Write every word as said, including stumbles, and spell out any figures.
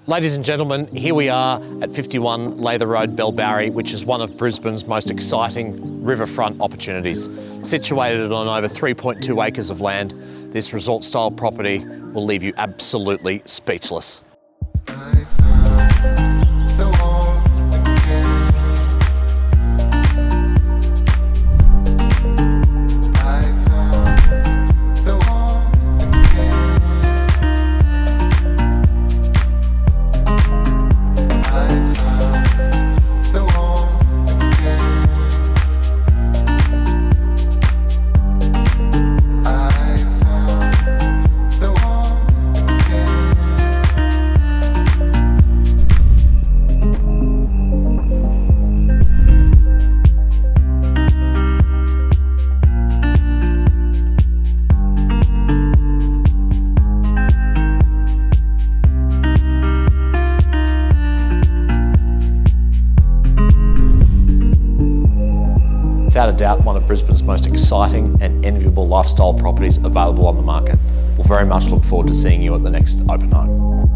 Ladies and gentlemen, here we are at fifty-one Lather Road, Bellbowrie, which is one of Brisbane's most exciting riverfront opportunities. Situated on over three point two acres of land, this resort-style property will leave you absolutely speechless. Without a doubt, one of Brisbane's most exciting and enviable lifestyle properties available on the market. We'll very much look forward to seeing you at the next open home.